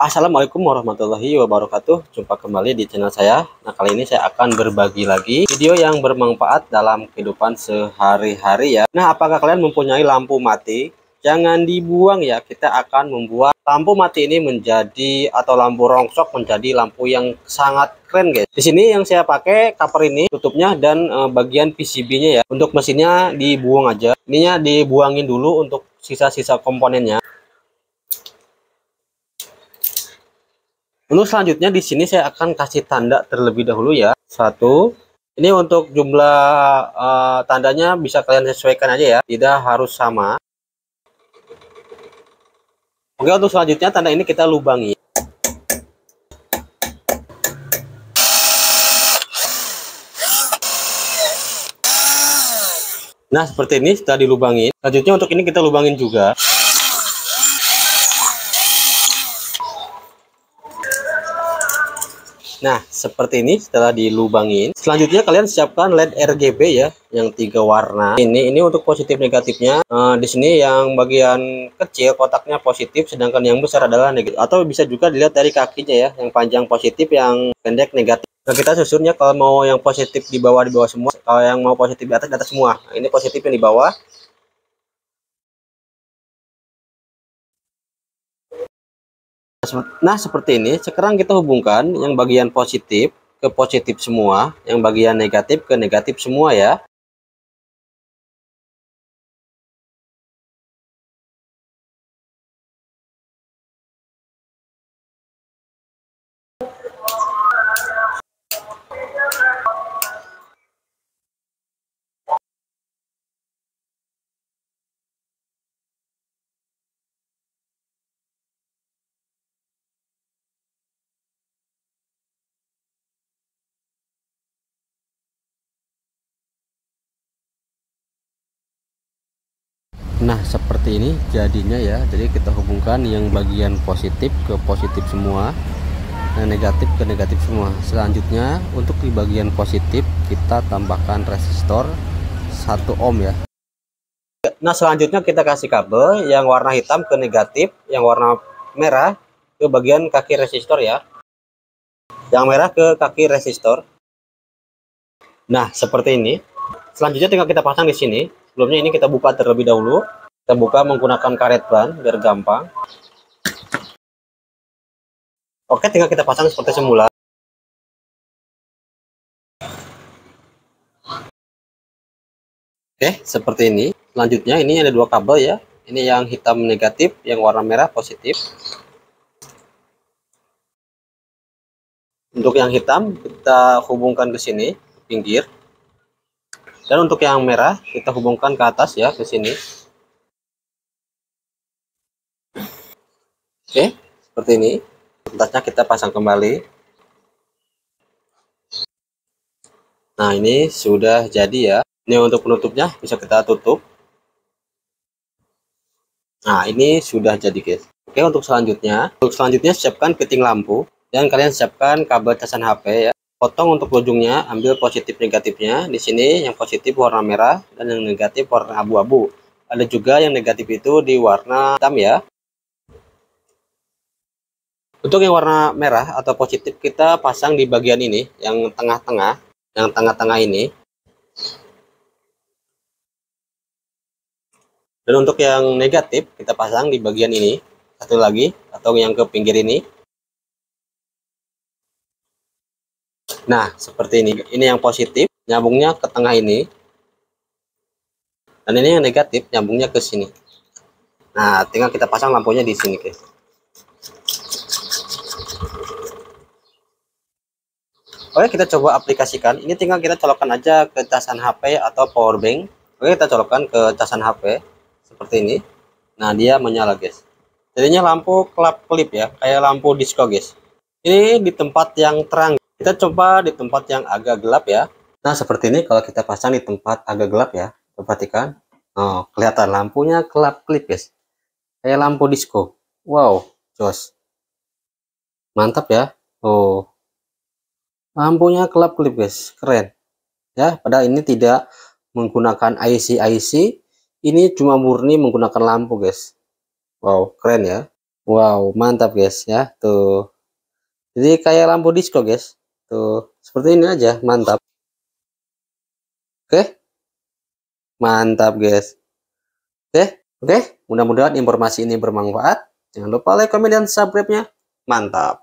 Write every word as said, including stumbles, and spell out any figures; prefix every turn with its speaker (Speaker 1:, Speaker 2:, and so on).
Speaker 1: Assalamualaikum warahmatullahi wabarakatuh. Jumpa kembali di channel saya. Nah, kali ini saya akan berbagi lagi video yang bermanfaat dalam kehidupan sehari-hari ya. Nah, apakah kalian mempunyai lampu mati? Jangan dibuang ya. Kita akan membuat lampu mati ini menjadi atau lampu rongsok menjadi lampu yang sangat keren, guys. Di sini yang saya pakai cover ini, tutupnya dan e, bagian P C B-nya ya. Untuk mesinnya dibuang aja. Ininya dibuangin dulu untuk sisa-sisa komponennya. Untuk selanjutnya di sini saya akan kasih tanda terlebih dahulu ya. Satu. Ini untuk jumlah uh, tandanya bisa kalian sesuaikan aja ya. Tidak harus sama. Oke, untuk selanjutnya tanda ini kita lubangi. Nah, seperti ini sudah dilubangin. Selanjutnya untuk ini kita lubangin juga. Nah, seperti ini setelah dilubangin. Selanjutnya kalian siapkan L E D R G B ya, yang tiga warna. Ini ini untuk positif negatifnya. Nah, di sini yang bagian kecil kotaknya positif, sedangkan yang besar adalah negatif. Atau bisa juga dilihat dari kakinya ya, yang panjang positif, yang pendek negatif. Nah, kita susunnya kalau mau yang positif di bawah di bawah semua, kalau yang mau positif di atas di atas semua. Nah, ini positif yang di bawah. Nah, seperti ini. Sekarang kita hubungkan yang bagian positif ke positif semua, yang bagian negatif ke negatif semua ya. Nah, seperti ini jadinya ya. Jadi kita hubungkan yang bagian positif ke positif semua, dan negatif ke negatif semua. Selanjutnya untuk di bagian positif kita tambahkan resistor satu ohm ya. Nah, selanjutnya kita kasih kabel yang warna hitam ke negatif, yang warna merah ke bagian kaki resistor ya. Yang merah ke kaki resistor. Nah, seperti ini. Selanjutnya tinggal kita pasang di sini. Sebelumnya ini kita buka terlebih dahulu. Kita buka menggunakan karet ban biar gampang. Oke, tinggal kita pasang seperti semula. Oke, seperti ini. Selanjutnya ini ada dua kabel ya. Ini yang hitam negatif, yang warna merah positif. Untuk yang hitam kita hubungkan ke sini, ke pinggir. Dan untuk yang merah kita hubungkan ke atas ya, ke sini. Oke, seperti ini. Atasnya kita pasang kembali. Nah, ini sudah jadi ya. Ini untuk penutupnya bisa kita tutup. Nah, ini sudah jadi guys. Oke, untuk selanjutnya, untuk selanjutnya siapkan fitting lampu dan kalian siapkan kabel casan H P ya. Potong untuk ujungnya, ambil positif negatifnya. Di sini yang positif warna merah dan yang negatif warna abu-abu. Ada juga yang negatif itu di warna hitam ya. Untuk yang warna merah atau positif kita pasang di bagian ini, yang tengah-tengah, yang tengah-tengah ini. Dan untuk yang negatif kita pasang di bagian ini, satu lagi atau yang ke pinggir ini. Nah, seperti ini. Ini yang positif, nyambungnya ke tengah ini. Dan ini yang negatif, nyambungnya ke sini. Nah, tinggal kita pasang lampunya di sini, guys. Oke, kita coba aplikasikan. Ini tinggal kita colokkan aja ke casan H P atau power bank. Oke, kita colokkan ke casan H P seperti ini. Nah, dia menyala, guys. Jadinya lampu kelap-kelip ya, kayak lampu disco, guys. Ini di tempat yang terang. Kita coba di tempat yang agak gelap ya. Nah, seperti ini kalau kita pasang di tempat agak gelap ya. Perhatikan. Oh, kelihatan lampunya kelap-kelip, guys. Kayak lampu disco. Wow, jos. Mantap ya. Oh. Lampunya kelap-kelip guys, keren ya. Padahal ini tidak menggunakan I C I C, ini cuma murni menggunakan lampu guys. Wow, keren ya. Wow, mantap guys ya. Tuh. Jadi kayak lampu disco guys. Tuh, seperti ini aja, mantap. Oke. Mantap guys. Oke, oke. Mudah-mudahan informasi ini bermanfaat. Jangan lupa like, komen, dan subscribe-nya. Mantap.